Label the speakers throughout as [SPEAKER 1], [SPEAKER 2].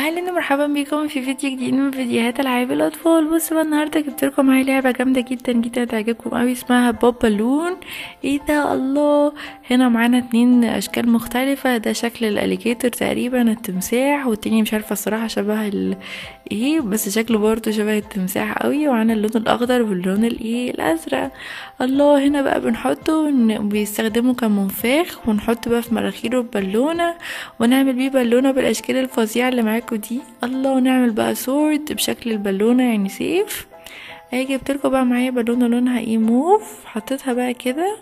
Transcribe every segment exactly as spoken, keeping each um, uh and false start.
[SPEAKER 1] اهلا ومرحبا بكم في فيديو جديد من فيديوهات العاب الاطفال. بصوا بقى النهارده جبت لكم معايا لعبه جامده جدا جدا هتعجبكم قوي، اسمها بوب بالون. ايه ده؟ الله! هنا معانا اتنين اشكال مختلفه، ده شكل الاليجيتور تقريبا التمساح، والتاني مش عارفه الصراحه شبه ال ايه، بس شكله برضه شبه التمساح قوي. وعنا اللون الاخضر واللون الايه الازرق. الله! هنا بقى بنحطه ون- بيستخدمه كمنفاخ، ونحط بقى في مراخيره بالونه ونعمل بيه بالونة بالاشكال الفظيعة اللي معاكم دي. الله! ونعمل بقى سورد بشكل البالونة، يعني سيف. اهي جبتلكوا بقى معايا بالونة لونها ايه موف، حطيتها بقى كده.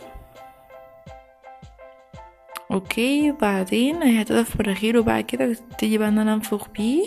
[SPEAKER 1] اوكي، بعدين اهي هتقف في مناخيره بقى كده، وتبتدي بقى ان انا انفخ بيه.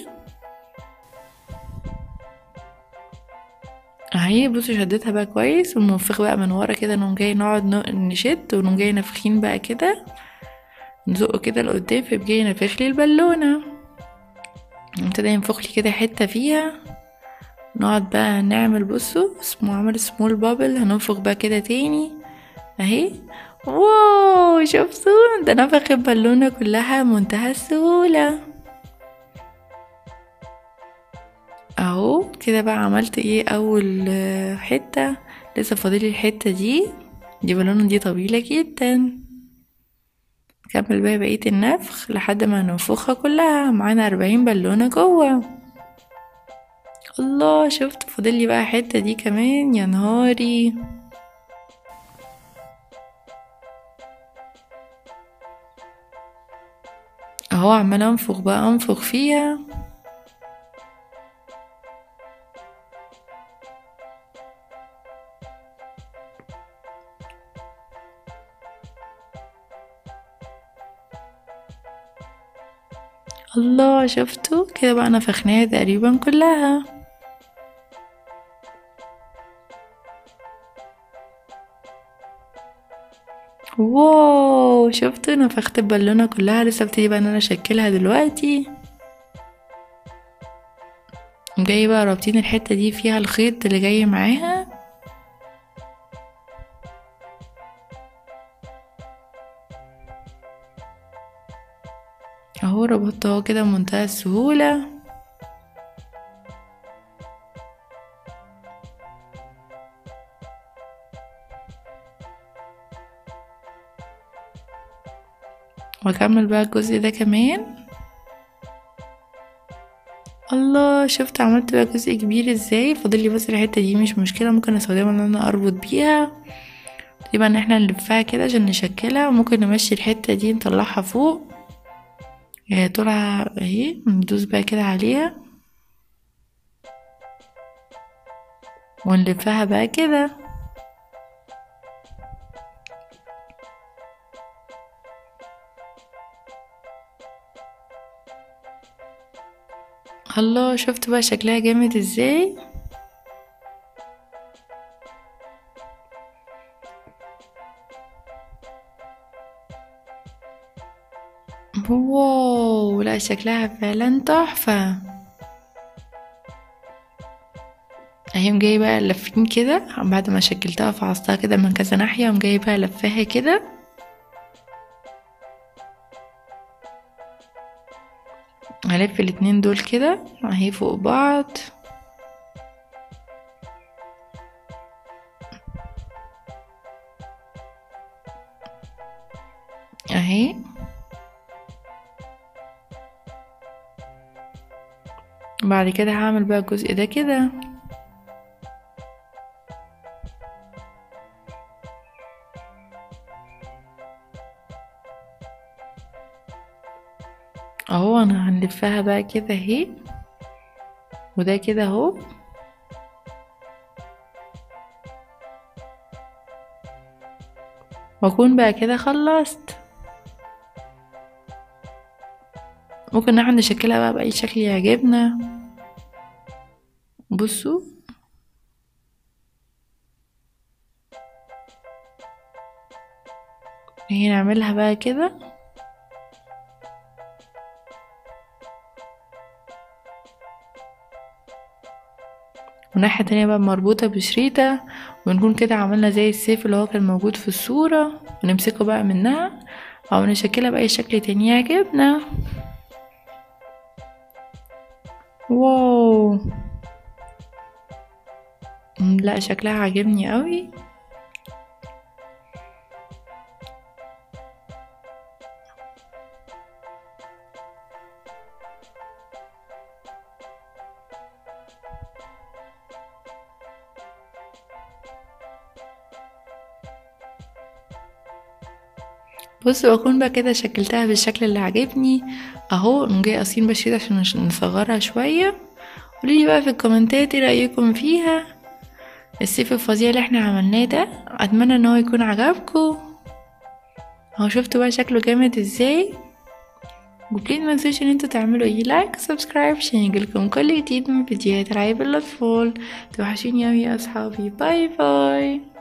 [SPEAKER 1] اهي بصوا شدتها بقى كويس، والمنفخ بقى من ورا كده، نقوم جاي نقعد ن- نشد، ونقوم جاي نافخين بقى كده، نزقه كده لقدام، فيبقى جاي نافخ لي البالونة. ابتدى ينفخ لي كده حتة فيها، نقعد بقى نعمل، بصوا اسمه عمل سمول بابل، هننفخ بقى كده تاني. اهي، واو! شفتوا ده نفخ البالونة كلها منتهى السهولة. اهو كده بقى عملت ايه اول آه، حتة. لسه فاضلي الحتة دي. دي بالونة دي طويلة جدا. نكمل بقى بقية النفخ لحد ما ننفخها كلها. معانا أربعين بالونة جوه. الله! شفت فاضلي بقى حتة دي كمان، يا نهاري! اهو عمالة انفخ بقى انفخ فيها. الله! شفتوا كده بقى نفخناها تقريبا كلها. واو! شفتوا نفخت البالونة كلها. لسه ببتدي بقى ان انا اشكلها دلوقتي. جاي بقى رابطين الحتة دي فيها الخيط اللي جاي معاها. اهو ربطت اهو كده بمنتهى السهولة. واكمل بقى الجزء ده كمان. الله! شفت عملت بقى جزء كبير ازاي. فاضل لي بس الحتة دي، مش مشكلة، ممكن استخدمها ان انا اربط بيها. يبقى ان احنا نلفها كده عشان نشكلها، وممكن نمشي الحتة دي نطلعها فوق. هي طلع اهي، ندوس بقى كده عليها ونلفها بقى كده. الله! شفت بقى شكلها جامد ازاي. واو! لا شكلها فعلا تحفة. اهي جاي بقى لفين كده، بعد ما شكلتها فعصتها كده من كذا ناحية، قوم جاي بقى لفاها كده. هلف الاتنين دول كده اهي فوق بعض. اهي بعد كده هعمل بقى الجزء ده كده. اهو انا هنلفها بقى كده اهي، وده كده اهو. واكون بقى كده خلصت. ممكن احنا نشكلها بقى بأي شكل يعجبنا. بصوا هي نعملها بقى كده، وناحية تانية بقى مربوطة بشريطة، ونكون كده عملنا زي السيف اللي هو كان موجود في الصورة، ونمسكه بقى منها او نشكلها بأي شكل تاني يعجبنا. واو. مم، لا شكلها عاجبني قوي. بص بكون بقى كده شكلتها بالشكل اللي عاجبني اهو. نقوم جاي قاصين بشرة عشان نش- نصغرها شوية. قوليلي بقى في الكومنتات ايه رأيكم فيها. السيف الفظيع اللي احنا عملناه ده اتمنى ان هو يكون عجبكم. اهو شفتوا بقى شكله جامد ازاي. وبليز ما تنسوش ان انتوا تعملوا ايه لايك سبسكرايب عشان يجيلكم كل جديد من فيديوهات العاب الاطفال. توحشوني اوي يا اصحابي. باي باي.